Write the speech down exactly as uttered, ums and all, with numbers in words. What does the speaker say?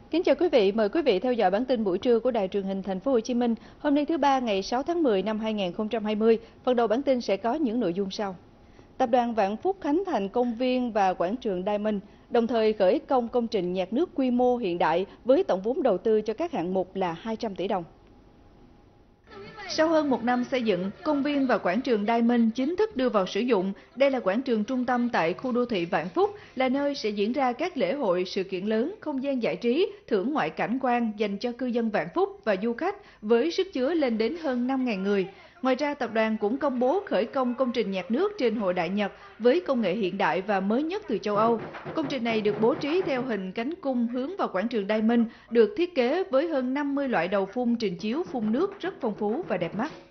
Kính chào quý vị, mời quý vị theo dõi bản tin buổi trưa của Đài Truyền hình Thành phố Hồ Chí Minh. Hôm nay thứ ba ngày sáu tháng mười năm hai nghìn không trăm hai mươi. Phần đầu bản tin sẽ có những nội dung sau. Tập đoàn Vạn Phúc khánh thành công viên và quảng trường Diamond, đồng thời khởi công công trình nhạc nước quy mô hiện đại với tổng vốn đầu tư cho các hạng mục là hai trăm tỷ đồng. Sau hơn một năm xây dựng, công viên và quảng trường Diamond chính thức đưa vào sử dụng. Đây là quảng trường trung tâm tại khu đô thị Vạn Phúc, là nơi sẽ diễn ra các lễ hội, sự kiện lớn, không gian giải trí, thưởng ngoại cảnh quan dành cho cư dân Vạn Phúc và du khách với sức chứa lên đến hơn năm nghìn người. Ngoài ra, tập đoàn cũng công bố khởi công công trình nhạc nước trên Hội Đại Nhật với công nghệ hiện đại và mới nhất từ châu Âu. Công trình này được bố trí theo hình cánh cung hướng vào quảng trường Diamond, được thiết kế với hơn năm mươi loại đầu phun trình chiếu phun nước rất phong phú và đẹp mắt.